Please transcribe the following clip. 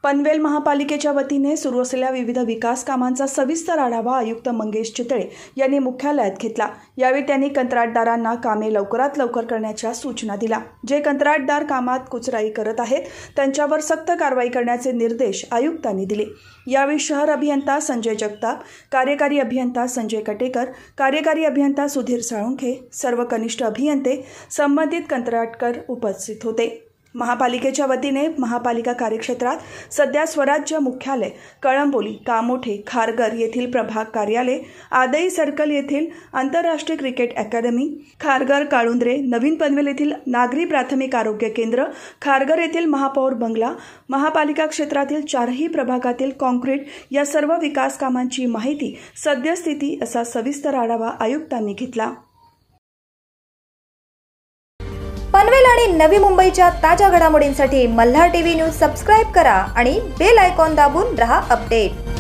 पनवेल महापालिकेच्या वतीने सुरू असलेल्या विविध विकास कामांचा सविस्तर आढावा आयुक्त मंगेश चितळे यांनी मुख्यालयात घेतला। यावेळी त्यांनी कंत्राटदारांना कामे लवकरात लवकर करण्याच्या सूचना दिल्या। जे कंत्राटदार कामात कुचराई करत आहेत त्यांच्यावर सक्त कारवाई करण्याचे निर्देश आयुक्तांनी दिले। यावेळी शहर अभियंता संजय जगताप, कार्यकारी अभियंता संजय कटेकर, कार्यकारी अभियंता सुधीर साळुंखे, सर्व कनिष्ठ अभियंते, संबंधित कंत्राटदार उपस्थित होते। महापालिकेच्या वतीने महापालिका कार्यक्षेत्रात सध्या स्वराज्य मुख्यालय, कळंबोली, कामोठे, खारघर येथील प्रभाग कार्यालय, आदई सर्कल येथील आंतरराष्ट्रीय क्रिकेट अकादमी, खारघर, काळुंद्रे, नवीन पनवेल येथील नागरी प्राथमिक आरोग्य केंद्र, खारघर येथील महापौर बंगला, महापालिका क्षेत्रातील 4ही प्रभागातील कॉन्क्रीट या सर्व विकास कामांची माहिती, सद्यस्थिती असा सविस्तर आढावा आयुक्तांनी घेतला। पनवेल आणि नवी मुंबईच्या ताज्या घडामोडींसाठी मल्हार टीव्ही न्यूज सबस्क्राइब करा आणि बेल आयकॉन दाबून रहा अपडेट।